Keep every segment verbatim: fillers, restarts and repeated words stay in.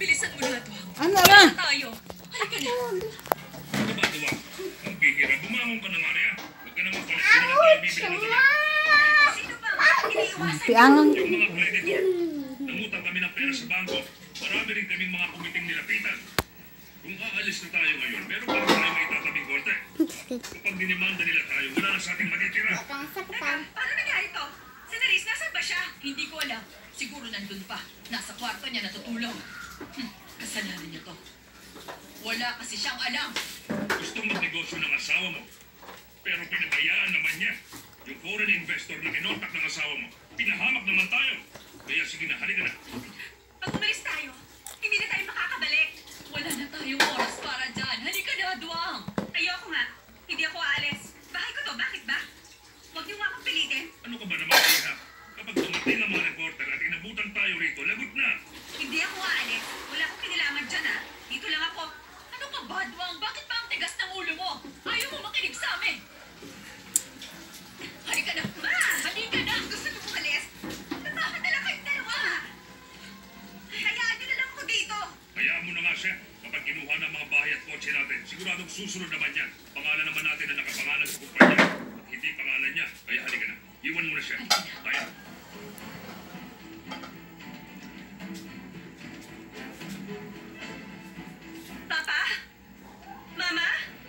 Bilisan mo na ito. Ano na? Tayo. Halika na. Ano ba, Duwa? Ang bihira. Bumangon ka na nga rin. Huwag ka naman palit. Wala tayo bibili mo sa Sino ba ang iniiwasan? Piangan. yung mga creditor. Nangutang kami ng pera sa bangko. Marami rin kaming mga kumiting nilapitan. Kung aalis na tayo ngayon, meron pa rin tayo may tatabing korte. Kapag dinimanda nila tayo, wala na sa ating matitira. Teka, paano nangyari ito? Si Nerys, nasan ba siya? Hindi ko alam. Siguro nandun pa. Nasa kwarto niya natutulog. Hm, kasalanan niya to. Wala kasi siyang alam. Gustong magnegosyo ng asawa mo. Pero pinabayaan naman niya. Yung foreign investor na kinontak ng asawa mo, pinahamak naman tayo. Kaya sige na, halika na. Pag umalis tayo, hindi na tayo makakabalik. Wala na tayong oras para dyan. Halika na, Duwang. Ayoko nga. Hindi ako aalis. Bahay ko to. Bakit ba? Huwag niyo nga akong pilitin. Ano ka ba naman, Ina? Kapag dumating ang mga reporter at inabutan tayo rito, lagot na. Hindi ako aalis. Wala akong kinilaman dyan, ha? Dito lang ako. Ano ka ba, Duwang? Bakit pa ang tigas ng ulo mo? Ayaw mo makinig sa amin. Halika na. Ma! Halika na! Gusto niyo umalis? Bakit na lang kayong dalawa? Hayaan niyo na lang ako dito. Hayaan mo na nga siya. Kapag kinuha ng mga bahay at kotse natin, siguradong susunod naman yan. Pangalan naman natin na nakapangalan sa kumpanya. At hindi pangalan niya. Kaya halika na. Iwan mo na siya. Kaya. Papa? Mama?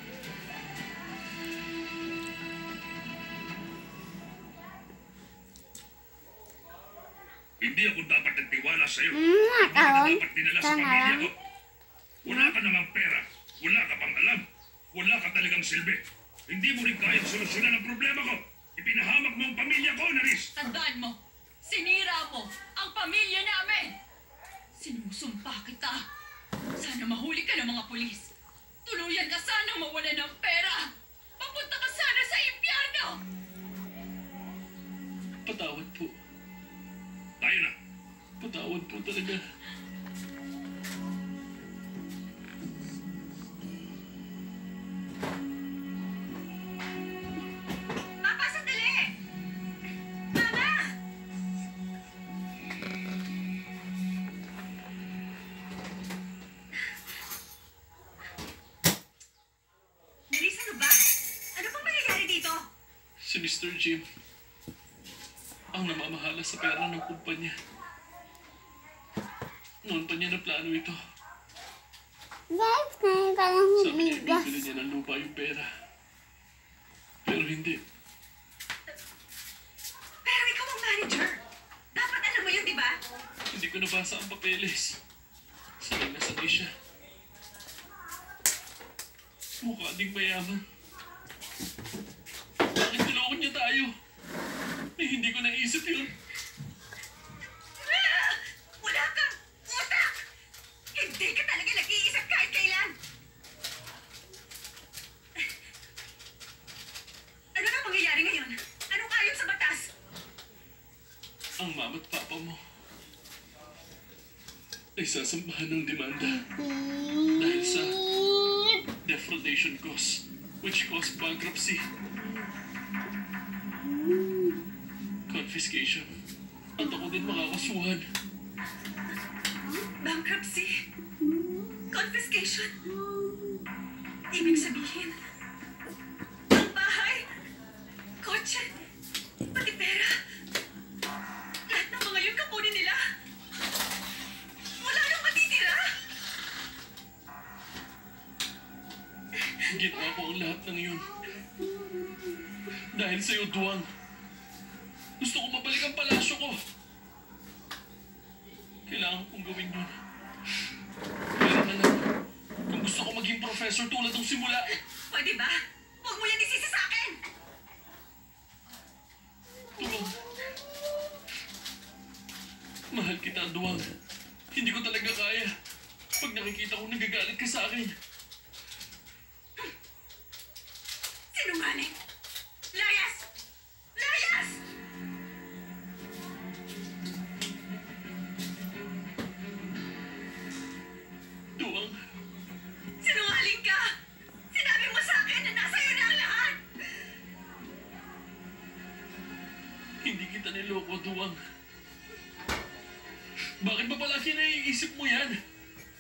Hindi ako dapat nagtiwala sa'yo. Mm, Hindi ka taon. dapat dinala sa Tama. pamilya ko. Wala ka namang pera. Wala ka pang alam. Wala ka talagang silbi. Hindi mo rin kayang solusyonan ang problema ko. Ipinahamak mo ang pamilya ko, Nerys. Tandaan mo, sinira mo ang pamilya namin. Sinusumpa kita. Sana mahuli ka ng mga pulis. Tuluyan ka sana mawala ng pera. Papunta ka sana sa impyerno. Patawad po. Tayo na. Patawad po talaga. Papa, sandali! Mama! Nerys, ano ba? Ano pang mangyayari dito? Si Mister Jim ang namamahala sa pera ng kumpanya. Noon pa niya na plano ito. Guys, ngayon ka lang Sabi niya bigas. ibibili niya ng lupa yung pera. Pero hindi. Pero ikaw ang manager. Dapat alam mo yun, di ba? Hindi ko nabasa ang papeles. Sanay na sanay siya. Mukha ding mayaman. Bakit niloko niya tayo? Eh, hindi ko naisip yun. Ah! Wala kang utak! Hindi ka talaga nag-iisip kahit kailan! Ano na mangyayari ngayon? Anong ayon sa batas? Ang mama at papa mo ay sasambahan ng demanda dahil sa defraudation costs, which caused bankruptcy, confiscation, at ako din makakasuhan. Bankruptcy? Confiscation? Ibig sabihin, ang bahay, kotse, pati pera, lahat ng mga yun kapunin nila. Wala nang matitira. Ginawa ko ang lahat ng yun. Dahil sa'yo, Duwang. Gusto ko mabalik ang palasyo ko. Kailangan kong gawin yun. Pero na lang, kung gusto ko maging professor tulad ng simula, Pwede ba? Huwag mo yan isisi sa akin! Duwang. Mahal kita, Duwang. Hindi ko talaga kaya. Pag nakikita ko nagagalit ka sa akin. Sinungaling! Layas! Layas! Duwang, Sinungaling ka! Sinabi mo sa akin na nasa iyo na ang lahat! hindi kita niloko, Duwang. Bakit ba palagi naiisip mo yan?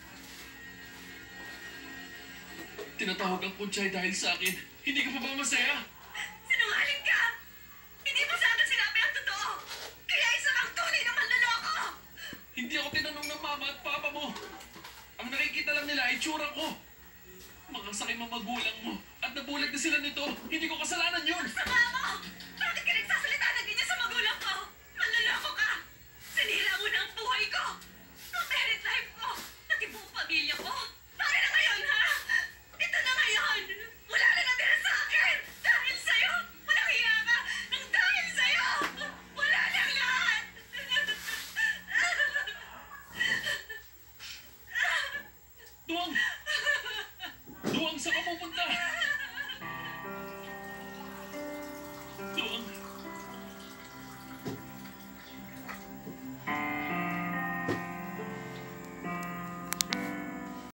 tinatawag ang kutsay dahil sa akin. Hindi ka pa ba masaya? Sinungaling ka! Hindi mo sa akin sinabi ang totoo! Kaya isa kang tunay na manloloko! Hindi ako tinanong ng mama at papa mo. Ang nakikita lang nila ay tsura ko. Mga sakit mga magulang mo. At nabulag na sila nito. Hindi ko kasalanan yun. Sama mo!